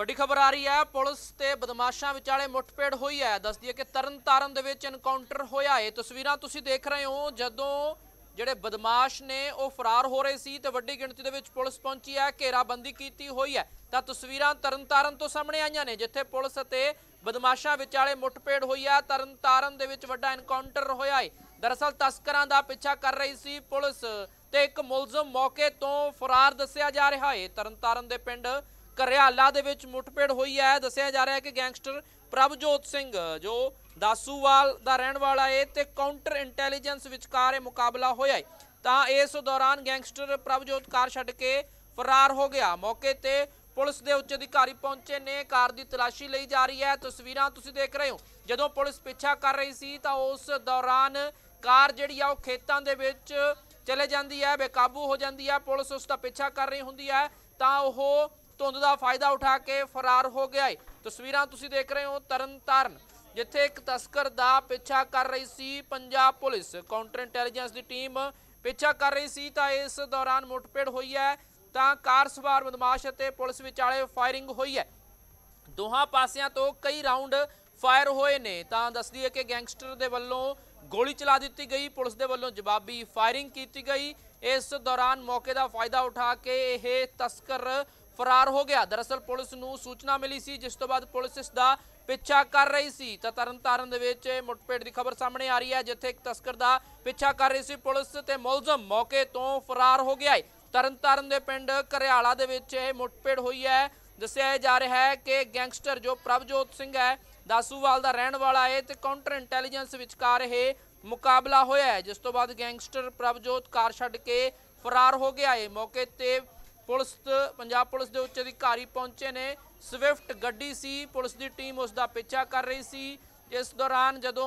ਵੱਡੀ खबर आ रही है। पुलिस ते बदमाशा विचाले मुठभेड़ हुई है। दस दिए कि तरन तारण दे विच एनकाउंटर होया है। तस्वीरां तुसीं देख रहे हो जदों ਜਿਹੜੇ ਬਦਮਾਸ਼ ਨੇ ਉਹ ਫਰਾਰ ਹੋ ਰਹੇ ਸੀ ਤੇ ਵੱਡੀ ਗਿਣਤੀ ਦੇ ਵਿੱਚ ਪੁਲਿਸ ਪਹੁੰਚੀ ਹੈ, ਘੇਰਾਬੰਦੀ ਕੀਤੀ ਹੋਈ ਹੈ। ਤਾਂ ਤਸਵੀਰਾਂ ਤਰਨਤਾਰਨ ਤੋਂ ਸਾਹਮਣੇ ਆਈਆਂ ਨੇ ਜਿੱਥੇ ਪੁਲਿਸ ਅਤੇ ਬਦਮਾਸ਼ਾਂ ਵਿਚਾਲੇ ਮੁੱਠਭੇੜ ਹੋਈ ਹੈ। ਤਰਨਤਾਰਨ ਦੇ ਵਿੱਚ ਵੱਡਾ ਐਨਕਾਊਂਟਰ ਹੋਇਆ ਹੈ। ਦਰਅਸਲ ਤਸਕਰਾਂ ਦਾ ਪਿੱਛਾ ਕਰ ਰਹੀ ਸੀ ਪੁਲਿਸ ਤੇ ਇੱਕ ਮੁਲਜ਼ਮ ਮੌਕੇ ਤੋਂ ਫਰਾਰ ਦੱਸਿਆ ਜਾ ਰਿਹਾ ਹੈ। ਤਰਨਤਾਰਨ ਦੇ ਪਿੰਡ ਘਰਿਆਲਾ ਦੇ ਵਿੱਚ ਮੁੱਠਭੇੜ ਹੋਈ ਹੈ। ਦੱਸਿਆ ਜਾ ਰਿਹਾ ਹੈ ਕਿ ਗੈਂਗਸਟਰ ਪ੍ਰਭਜੋਤ ਸਿੰਘ जो दासूवाल ਦਾ ਰਹਿਣ ਵਾਲਾ है ਤੇ ਕਾਊਂਟਰ ਇੰਟੈਲੀਜੈਂਸ ਵਿਚਕਾਰ ਮੁਕਾਬਲਾ ਹੋਇਆ ਹੈ। ਤਾਂ ਇਸ ਦੌਰਾਨ ਗੈਂਗਸਟਰ ਪ੍ਰਭਜੋਤ ਕਾਰ ਛੱਡ ਕੇ ਫਰਾਰ ਹੋ ਗਿਆ। ਮੌਕੇ ਤੇ ਪੁਲਿਸ ਦੇ ਉੱਚ ਅਧਿਕਾਰੀ ਪਹੁੰਚੇ ਨੇ। ਕਾਰ ਦੀ ਤਲਾਸ਼ੀ ਲਈ ਜਾ ਰਹੀ ਹੈ। ਤਸਵੀਰਾਂ ਤੁਸੀਂ ਦੇਖ ਰਹੇ ਹੋ ਜਦੋਂ ਪੁਲਿਸ ਪਿੱਛਾ ਕਰ ਰਹੀ ਸੀ ਤਾਂ ਉਸ ਦੌਰਾਨ ਕਾਰ ਜਿਹੜੀ ਆ ਉਹ ਖੇਤਾਂ ਦੇ ਵਿੱਚ ਚਲੇ ਜਾਂਦੀ ਹੈ, ਬੇਕਾਬੂ ਹੋ ਜਾਂਦੀ ਹੈ। ਪੁਲਿਸ ਉਸ ਦਾ ਪਿੱਛਾ ਕਰ ਰਹੀ ਹੁੰਦੀ ਹੈ ਤਾਂ ਉਹ ਧੁੰਦ ਦਾ ਫਾਇਦਾ ਉਠਾ ਕੇ ਫਰਾਰ ਹੋ ਗਿਆ ਹੈ। ਤਸਵੀਰਾਂ ਤੁਸੀਂ ਦੇਖ ਰਹੇ ਹੋ ਤਰਨਤਾਰਨ ਜਿੱਥੇ ਇੱਕ ਤਸਕਰ ਦਾ ਪਿੱਛਾ ਕਰ ਰਹੀ ਸੀ ਪੰਜਾਬ ਪੁਲਿਸ। ਕਾਊਂਟਰ ਇੰਟੈਲੀਜੈਂਸ ਦੀ ਟੀਮ ਪਿੱਛਾ ਕਰ ਰਹੀ ਸੀ ਤਾਂ ਇਸ ਦੌਰਾਨ ਮੁੱਠਭੇੜ ਹੋਈ ਹੈ। ਤਾਂ ਕਾਰ ਸਵਾਰ ਬਦਮਾਸ਼ ਅਤੇ ਪੁਲਿਸ ਵਿਚਾਲੇ ਫਾਇਰਿੰਗ ਹੋਈ ਹੈ। ਦੋਹਾਂ ਪਾਸਿਆਂ ਤੋਂ ਕਈ ਰਾਉਂਡ ਫਾਇਰ ਹੋਏ ਨੇ। ਤਾਂ ਦੱਸਦੀ ਹੈ ਕਿ ਗੈਂਗਸਟਰ ਦੇ ਵੱਲੋਂ ਗੋਲੀ ਚਲਾ ਦਿੱਤੀ ਗਈ, ਪੁਲਿਸ ਦੇ ਵੱਲੋਂ ਜਵਾਬੀ ਫਾਇਰਿੰਗ ਕੀਤੀ ਗਈ। ਇਸ ਦੌਰਾਨ ਮੌਕੇ ਦਾ ਫਾਇਦਾ ਉਠਾ ਕੇ ਇਹ ਤਸਕਰ ਫਰਾਰ ਹੋ ਗਿਆ। ਦਰਅਸਲ ਪੁਲਿਸ ਨੂੰ ਸੂਚਨਾ ਮਿਲੀ ਸੀ ਜਿਸ ਤੋਂ ਬਾਅਦ ਪੁਲਿਸ ਇਸ ਦਾ ਪਿੱਛਾ ਕਰ ਰਹੀ ਸੀ। ਤਾਂ ਤਰਨਤਾਰਨ ਦੇ ਵਿੱਚ ਮੁੱਠਭੇੜ ਦੀ ਖਬਰ ਸਾਹਮਣੇ ਆ ਰਹੀ ਹੈ ਜਿੱਥੇ ਇੱਕ ਤਸਕਰ ਦਾ ਪਿੱਛਾ ਕਰ ਰਹੀ ਸੀ ਪੁਲਿਸ ਤੇ ਮੁਲਜ਼ਮ ਮੌਕੇ ਤੋਂ ਫਰਾਰ ਹੋ ਗਿਆ ਹੈ। ਤਰਨਤਾਰਨ ਦੇ ਪਿੰਡ ਘਰਿਆਲਾ ਦੇ ਵਿੱਚ ਇਹ ਮੁੱਠਭੇੜ ਹੋਈ ਹੈ। ਦੱਸਿਆ ਜਾ ਰਿਹਾ ਹੈ ਕਿ ਗੈਂਗਸਟਰ ਜੋ ਪ੍ਰਭਜੋਤ ਸਿੰਘ ਹੈ ਦਾਸੂਵਾਲ ਦਾ ਰਹਿਣ ਵਾਲਾ ਹੈ ਤੇ ਕਾਊਂਟਰ ਇੰਟੈਲੀਜੈਂਸ ਵਿਚਕਾਰ ਇਹ ਮੁਕਾਬਲਾ ਹੋਇਆ ਹੈ ਜਿਸ ਤੋਂ ਬਾਅਦ ਗੈਂਗਸਟਰ ਪ੍ਰਭਜੋਤ ਕਾਰ ਛੱਡ ਕੇ ਫਰਾਰ ਹੋ ਗਿਆ ਹੈ। ਮੌਕੇ ਤੇ ਪੁਲਿਸ ਪੰਜਾਬ ਪੁਲਿਸ ਦੇ ਉੱਚ ਅਧਿਕਾਰੀ ਪਹੁੰਚੇ ਨੇ। ਸਵਿਫਟ ਗੱਡੀ ਸੀ, ਪੁਲਿਸ ਦੀ ਟੀਮ ਉਸ ਦਾ ਪਿੱਛਾ ਕਰ ਰਹੀ ਸੀ। ਇਸ ਦੌਰਾਨ ਜਦੋਂ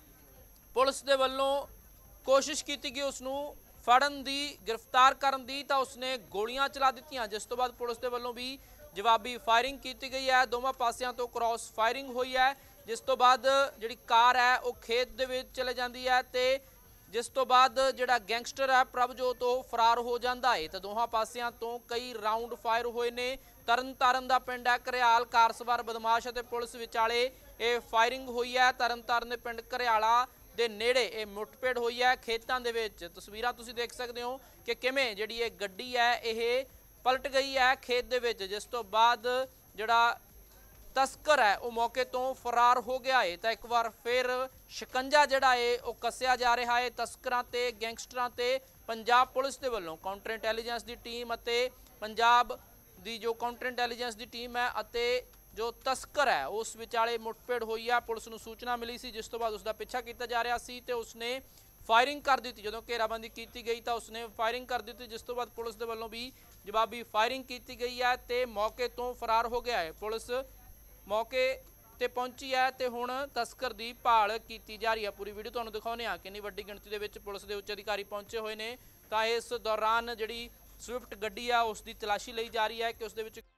ਪੁਲਿਸ ਦੇ ਵੱਲੋਂ ਕੋਸ਼ਿਸ਼ ਕੀਤੀ ਗਈ ਉਸ ਨੂੰ ਫੜਨ ਦੀ, ਗ੍ਰਿਫਤਾਰ ਕਰਨ ਦੀ, ਤਾਂ ਉਸਨੇ ਗੋਲੀਆਂ ਚਲਾ ਦਿੱਤੀਆਂ ਜਿਸ ਤੋਂ ਬਾਅਦ ਪੁਲਿਸ ਦੇ ਵੱਲੋਂ ਵੀ ਜਵਾਬੀ ਫਾਇਰਿੰਗ ਕੀਤੀ ਗਈ ਹੈ। ਦੋਵਾਂ ਪਾਸਿਆਂ ਤੋਂ ਕ੍ਰਾਸ ਫਾਇਰਿੰਗ ਹੋਈ ਹੈ ਜਿਸ ਤੋਂ ਬਾਅਦ ਜਿਹੜੀ ਕਾਰ ਹੈ ਉਹ ਖੇਤ ਦੇ ਵਿੱਚ ਚਲੇ ਜਾਂਦੀ ਹੈ ਤੇ ਜਿਸ ਤੋਂ ਬਾਅਦ ਜਿਹੜਾ ਗੈਂਗਸਟਰ ਹੈ ਪ੍ਰਭਜੋਤ ਉਹ ਫਰਾਰ ਹੋ ਜਾਂਦਾ ਹੈ। ਤਾਂ ਦੋਹਾਂ ਪਾਸਿਆਂ ਤੋਂ ਕਈ ਰਾਉਂਡ ਫਾਇਰ ਹੋਏ ਨੇ। ਤਰਨਤਾਰਨ ਦਾ ਪਿੰਡ ਹੈ ਘਰਿਆਲ, ਕਾਰ ਸਵਾਰ ਬਦਮਾਸ਼ ਅਤੇ ਪੁਲਿਸ ਵਿਚਾਲੇ ਇਹ ਫਾਇਰਿੰਗ ਹੋਈ ਹੈ। ਤਰਨਤਾਰਨ ਦੇ ਪਿੰਡ ਘਰਿਆਲਾ ਦੇ ਨੇੜੇ ਇਹ ਮੁੱਠਭੇੜ ਹੋਈ ਹੈ ਖੇਤਾਂ ਦੇ ਵਿੱਚ। ਤਸਵੀਰਾਂ ਤੁਸੀਂ ਦੇਖ ਸਕਦੇ ਹੋ ਕਿ ਕਿਵੇਂ ਜਿਹੜੀ ਇਹ ਗੱਡੀ ਹੈ ਇਹ ਪਲਟ ਗਈ ਹੈ ਖੇਤ ਦੇ ਵਿੱਚ ਜਿਸ ਤੋਂ ਬਾਅਦ ਜਿਹੜਾ ਤਸਕਰ ਹੈ ਉਹ ਮੌਕੇ ਤੋਂ ਫਰਾਰ ਹੋ ਗਿਆ ਹੈ। ਤਾਂ ਇੱਕ ਵਾਰ ਫਿਰ ਸ਼ਿਕੰਜਾ ਜਿਹੜਾ ਹੈ ਉਹ ਕੱਸਿਆ ਜਾ ਰਿਹਾ ਹੈ ਤਸਕਰਾਂ ਤੇ ਗੈਂਗਸਟਰਾਂ ਤੇ ਪੰਜਾਬ ਪੁਲਿਸ ਦੇ ਵੱਲੋਂ। ਕਾਊਂਟਰ ਇੰਟੈਲੀਜੈਂਸ ਦੀ ਟੀਮ ਅਤੇ ਪੰਜਾਬ ਦੀ ਜੋ ਕਾਊਂਟਰ ਇੰਟੈਲੀਜੈਂਸ ਦੀ ਟੀਮ ਹੈ ਅਤੇ ਜੋ ਤਸਕਰ ਹੈ ਉਸ ਵਿਚਾਲੇ ਮੁੱਠਭੇੜ ਹੋਈ ਹੈ। ਪੁਲਿਸ ਨੂੰ ਸੂਚਨਾ ਮਿਲੀ ਸੀ ਜਿਸ ਤੋਂ ਬਾਅਦ ਉਸ ਦਾ ਪਿੱਛਾ ਕੀਤਾ ਜਾ ਰਿਹਾ ਸੀ ਤੇ ਉਸਨੇ ਫਾਇਰਿੰਗ ਕਰ ਦਿੱਤੀ। ਜਦੋਂ ਘੇਰਾਬੰਦੀ ਕੀਤੀ ਗਈ ਤਾਂ ਉਸਨੇ ਫਾਇਰਿੰਗ ਕਰ ਦਿੱਤੀ ਜਿਸ ਤੋਂ ਬਾਅਦ ਪੁਲਿਸ ਦੇ ਵੱਲੋਂ ਵੀ ਜਵਾਬੀ ਫਾਇਰਿੰਗ ਕੀਤੀ ਗਈ ਹੈ ਤੇ ਮੌਕੇ ਤੋਂ ਫਰਾਰ ਹੋ ਗਿਆ ਹੈ। ਪੁਲਿਸ ਮੌਕੇ ਤੇ ਪਹੁੰਚੀ ਹੈ ਤੇ ਹੁਣ ਤਸਕਰ ਦੀ ਭਾਲ ਕੀਤੀ ਜਾ ਰਹੀ ਹੈ। ਪੂਰੀ ਵੀਡੀਓ ਤੁਹਾਨੂੰ ਦਿਖਾਉਂਦੇ ਹਾਂ ਕਿੰਨੀ ਵੱਡੀ ਗਿਣਤੀ ਦੇ ਵਿੱਚ ਪੁਲਿਸ ਦੇ ਉੱਚ ਅਧਿਕਾਰੀ ਪਹੁੰਚੇ ਹੋਏ ਨੇ। ਤਾਂ ਇਸ ਦੌਰਾਨ ਜਿਹੜੀ ਸਵਿਫਟ ਗੱਡੀ ਆ ਉਸ ਦੀ ਤਲਾਸ਼ੀ ਲਈ ਜਾ ਰਹੀ ਹੈ ਕਿ ਉਸ ਦੇ ਵਿੱਚ